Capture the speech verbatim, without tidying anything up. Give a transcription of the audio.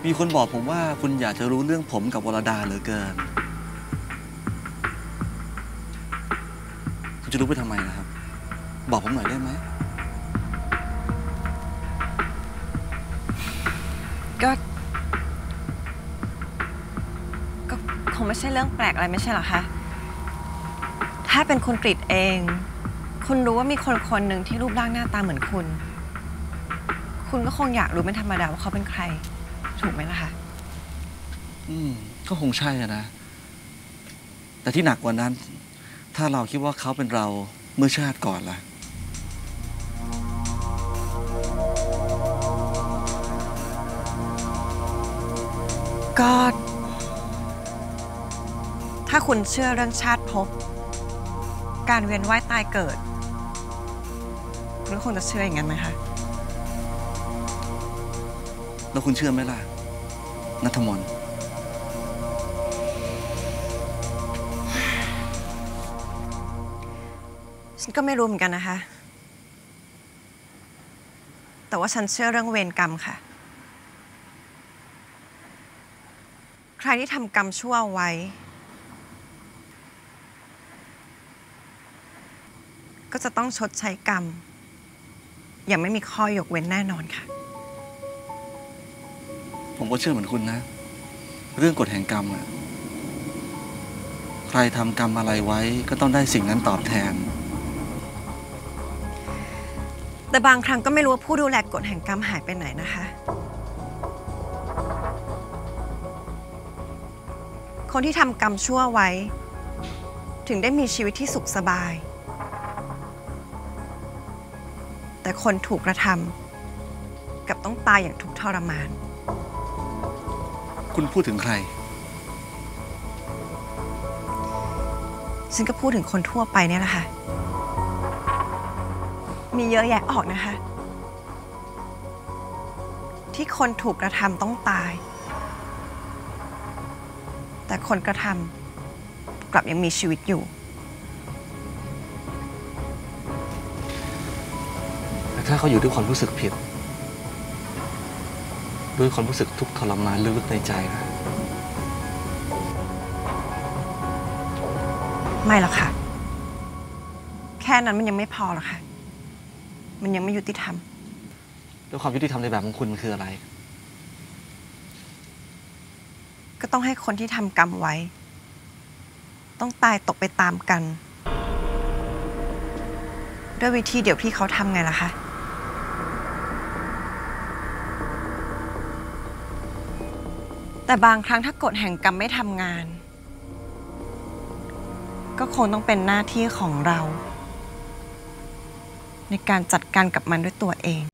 มีคนบอกผมว่าคุณอยากจะรู้เรื่องผมกับวรดาเหลือเกินคุณจะรู้ไปทำไมนะครับบอกผมหน่อยได้ไหมก็ก็คงไม่ใช่เรื่องแปลกอะไรไม่ใช่หรอคะถ้าเป็นคุณกฤษเองคุณรู้ว่ามีคนคนหนึ่งที่รูปร่างหน้าตาเหมือนคุณคุณก็คงอยากรู้เป็นธรรมดาว่าเขาเป็นใครถูกไหมล่ะคะอืมก็คงใช่นะแต่ที่หนักกว่านั้นถ้าเราคิดว่าเขาเป็นเราเมื่อชาติก่อนล่ะก็ถ้าคุณเชื่อเรื่องชาติภพการเวียนว่ายตายเกิดคุณก็คงจะเชื่ออย่างนั้นไหมคะแล้วคุณเชื่อไหมล่ะณัฐมนฉันก็ไม่รู้เหมือนกันนะคะแต่ว่าฉันเชื่อเรื่องเวรกรรมค่ะใครที่ทำกรรมชั่วไว้ก็จะต้องชดใช้กรรมอย่างไม่มีข้อยกเว้นแน่นอนค่ะผมก็เชื่อเหมือนคุณนะเรื่องกฎแห่งกรรมอะใครทำกรรมอะไรไว้ก็ต้องได้สิ่งนั้นตอบแทนแต่บางครั้งก็ไม่รู้ว่าผู้ดูแลกฎแห่งกรรมหายไปไหนนะคะคนที่ทำกรรมชั่วไว้ถึงได้มีชีวิตที่สุขสบายแต่คนถูกกระทำกับต้องตายอย่างทุกข์ทรมานคุณพูดถึงใครฉันก็พูดถึงคนทั่วไปเนี่ยแหละค่ะมีเยอะแยะออกนะคะที่คนถูกกระทำต้องตายแต่คนกระทำกลับยังมีชีวิตอยู่แต่ถ้าเขาอยู่ด้วยความรู้สึกผิดด้วยความรู้สึกทุกข์ทรมานลึกๆในใจนะไม่หรอกค่ะแค่นั้นมันยังไม่พอหรอกค่ะมันยังไม่ยุติธรรมแล้วความยุติธรรมในแบบของคุณคืออะไรก็ต้องให้คนที่ทำกรรมไว้ต้องตายตกไปตามกันด้วยวิธีเดียวที่เขาทำไงล่ะคะแต่บางครั้งถ้ากฎแห่งกรรมไม่ทำงานก็คงต้องเป็นหน้าที่ของเราในการจัดการกับมันด้วยตัวเอง